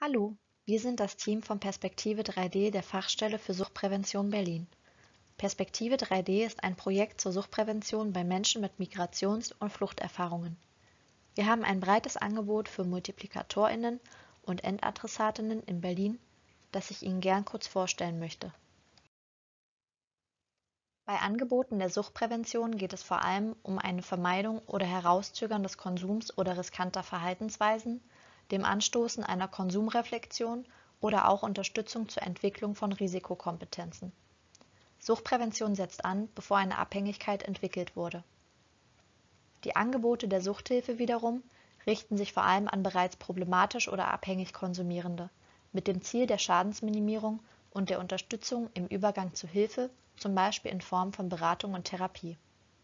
Hallo, wir sind das Team von Perspektive 3D der Fachstelle für Suchtprävention Berlin. Perspektive 3D ist ein Projekt zur Suchtprävention bei Menschen mit Migrations- und Fluchterfahrungen. Wir haben ein breites Angebot für MultiplikatorInnen und EndadressatInnen in Berlin, das ich Ihnen gern kurz vorstellen möchte. Bei Angeboten der Suchtprävention geht es vor allem um eine Vermeidung oder Herauszögern des Konsums oder riskanter Verhaltensweisen, dem Anstoßen einer Konsumreflexion oder auch Unterstützung zur Entwicklung von Risikokompetenzen. Suchtprävention setzt an, bevor eine Abhängigkeit entwickelt wurde. Die Angebote der Suchthilfe wiederum richten sich vor allem an bereits problematisch oder abhängig Konsumierende, mit dem Ziel der Schadensminimierung und der Unterstützung im Übergang zu Hilfe, zum Beispiel in Form von Beratung und Therapie.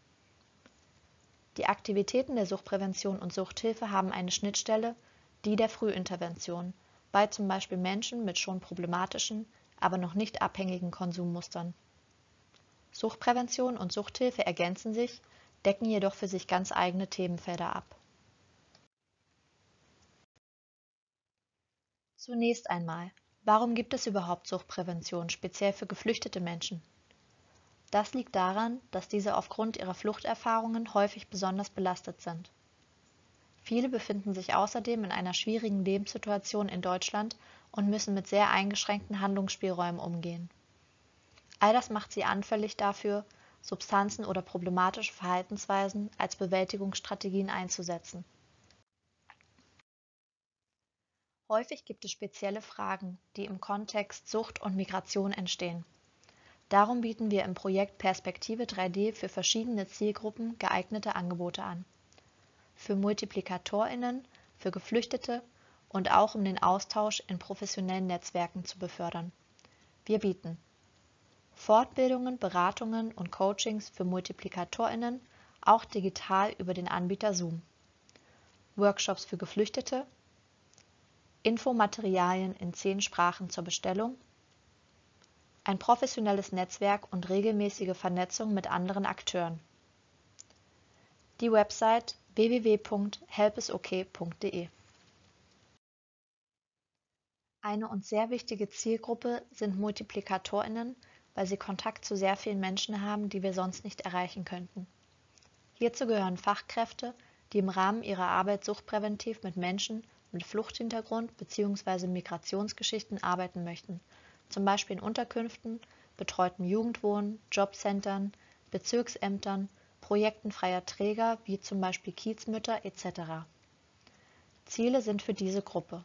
Die Aktivitäten der Suchtprävention und Suchthilfe haben eine Schnittstelle, die der Frühintervention, bei zum Beispiel Menschen mit schon problematischen, aber noch nicht abhängigen Konsummustern. Suchtprävention und Suchthilfe ergänzen sich, decken jedoch für sich ganz eigene Themenfelder ab. Zunächst einmal, warum gibt es überhaupt Suchtprävention, speziell für geflüchtete Menschen? Das liegt daran, dass diese aufgrund ihrer Fluchterfahrungen häufig besonders belastet sind. Viele befinden sich außerdem in einer schwierigen Lebenssituation in Deutschland und müssen mit sehr eingeschränkten Handlungsspielräumen umgehen. All das macht sie anfällig dafür, Substanzen oder problematische Verhaltensweisen als Bewältigungsstrategien einzusetzen. Häufig gibt es spezielle Fragen, die im Kontext Sucht und Migration entstehen. Darum bieten wir im Projekt Perspektive 3D für verschiedene Zielgruppen geeignete Angebote an. Für MultiplikatorInnen, für Geflüchtete und auch um den Austausch in professionellen Netzwerken zu befördern. Wir bieten Fortbildungen, Beratungen und Coachings für MultiplikatorInnen, auch digital über den Anbieter Zoom. Workshops für Geflüchtete, Infomaterialien in 10 Sprachen zur Bestellung, ein professionelles Netzwerk und regelmäßige Vernetzung mit anderen Akteuren. Die Website www.helpisok.de. Eine uns sehr wichtige Zielgruppe sind MultiplikatorInnen, weil sie Kontakt zu sehr vielen Menschen haben, die wir sonst nicht erreichen könnten. Hierzu gehören Fachkräfte, die im Rahmen ihrer Arbeit suchtpräventiv mit Menschen mit Fluchthintergrund bzw. Migrationsgeschichten arbeiten möchten, zum Beispiel in Unterkünften, betreuten Jugendwohnen, Jobcentern, Bezirksämtern, Projekten freier Träger wie zum Beispiel Kiezmütter etc. Ziele sind für diese Gruppe: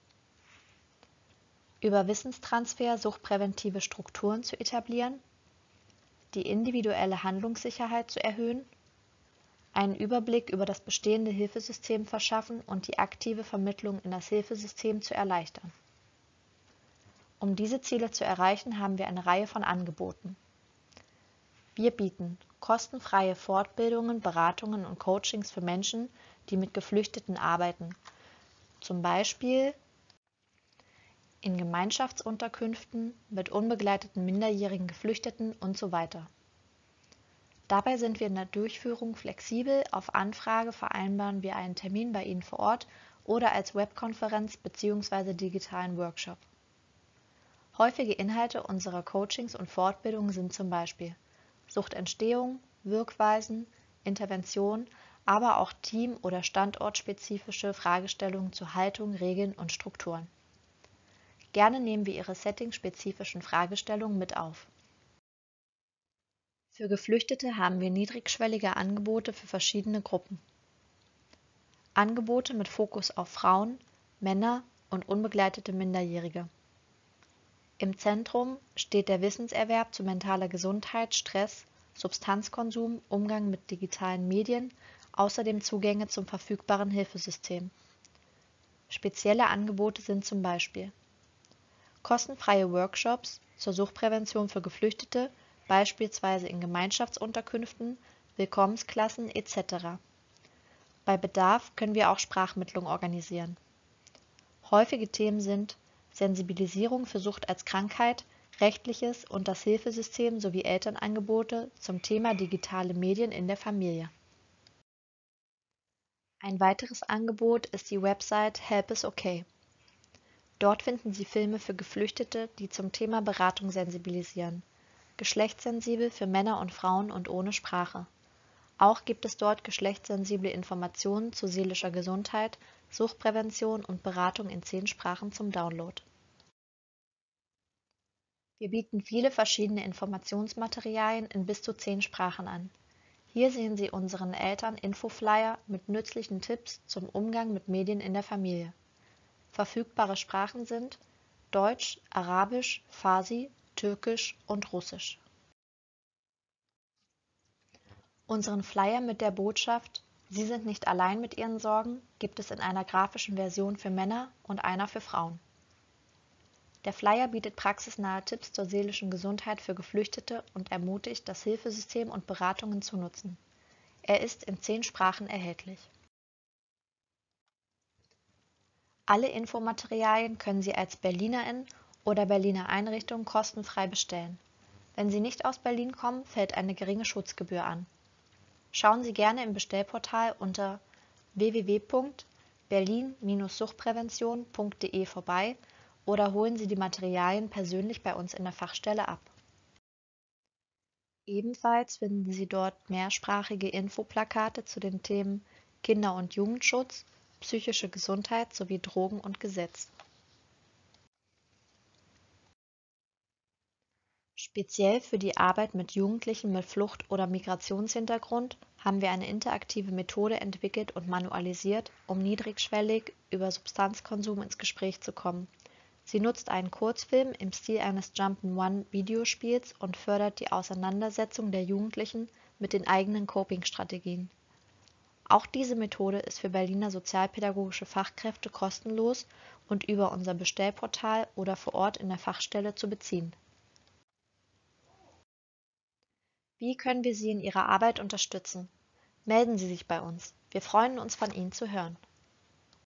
über Wissenstransfer suchtpräventive Strukturen zu etablieren, die individuelle Handlungssicherheit zu erhöhen, einen Überblick über das bestehende Hilfesystem verschaffen und die aktive Vermittlung in das Hilfesystem zu erleichtern. Um diese Ziele zu erreichen, haben wir eine Reihe von Angeboten. Wir bieten kostenfreie Fortbildungen, Beratungen und Coachings für Menschen, die mit Geflüchteten arbeiten, zum Beispiel in Gemeinschaftsunterkünften, mit unbegleiteten minderjährigen Geflüchteten und so weiter. Dabei sind wir in der Durchführung flexibel, auf Anfrage vereinbaren wir einen Termin bei Ihnen vor Ort oder als Webkonferenz bzw. digitalen Workshop. Häufige Inhalte unserer Coachings und Fortbildungen sind zum Beispiel Suchtentstehung, Wirkweisen, Intervention, aber auch team- oder standortspezifische Fragestellungen zu Haltung, Regeln und Strukturen. Gerne nehmen wir Ihre settingspezifischen Fragestellungen mit auf. Für Geflüchtete haben wir niedrigschwellige Angebote für verschiedene Gruppen. Angebote mit Fokus auf Frauen, Männer und unbegleitete Minderjährige. Im Zentrum steht der Wissenserwerb zu mentaler Gesundheit, Stress, Substanzkonsum, Umgang mit digitalen Medien, außerdem Zugänge zum verfügbaren Hilfesystem. Spezielle Angebote sind zum Beispiel kostenfreie Workshops zur Suchtprävention für Geflüchtete, beispielsweise in Gemeinschaftsunterkünften, Willkommensklassen etc. Bei Bedarf können wir auch Sprachmittlung organisieren. Häufige Themen sind Sensibilisierung für Sucht als Krankheit, Rechtliches und das Hilfesystem sowie Elternangebote zum Thema digitale Medien in der Familie. Ein weiteres Angebot ist die Website Helpisok. Dort finden Sie Filme für Geflüchtete, die zum Thema Beratung sensibilisieren, geschlechtssensibel für Männer und Frauen und ohne Sprache. Auch gibt es dort geschlechtssensible Informationen zu seelischer Gesundheit, Suchtprävention und Beratung in 10 Sprachen zum Download. Wir bieten viele verschiedene Informationsmaterialien in bis zu 10 Sprachen an. Hier sehen Sie unseren Eltern Infoflyer mit nützlichen Tipps zum Umgang mit Medien in der Familie. Verfügbare Sprachen sind Deutsch, Arabisch, Farsi, Türkisch und Russisch. Unseren Flyer mit der Botschaft „Sie sind nicht allein mit Ihren Sorgen“ gibt es in einer grafischen Version für Männer und einer für Frauen. Der Flyer bietet praxisnahe Tipps zur seelischen Gesundheit für Geflüchtete und ermutigt, das Hilfesystem und Beratungen zu nutzen. Er ist in 10 Sprachen erhältlich. Alle Infomaterialien können Sie als Berlinerin oder Berliner Einrichtung kostenfrei bestellen. Wenn Sie nicht aus Berlin kommen, fällt eine geringe Schutzgebühr an. Schauen Sie gerne im Bestellportal unter www.berlin-suchtprävention.de vorbei oder holen Sie die Materialien persönlich bei uns in der Fachstelle ab. Ebenfalls finden Sie dort mehrsprachige Infoplakate zu den Themen Kinder- und Jugendschutz, psychische Gesundheit sowie Drogen und Gesetz. Speziell für die Arbeit mit Jugendlichen mit Flucht- oder Migrationshintergrund haben wir eine interaktive Methode entwickelt und manualisiert, um niedrigschwellig über Substanzkonsum ins Gespräch zu kommen. Sie nutzt einen Kurzfilm im Stil eines Jump'n'One-Videospiels und fördert die Auseinandersetzung der Jugendlichen mit den eigenen Coping-Strategien. Auch diese Methode ist für Berliner sozialpädagogische Fachkräfte kostenlos und über unser Bestellportal oder vor Ort in der Fachstelle zu beziehen. Wie können wir Sie in Ihrer Arbeit unterstützen? Melden Sie sich bei uns. Wir freuen uns, von Ihnen zu hören.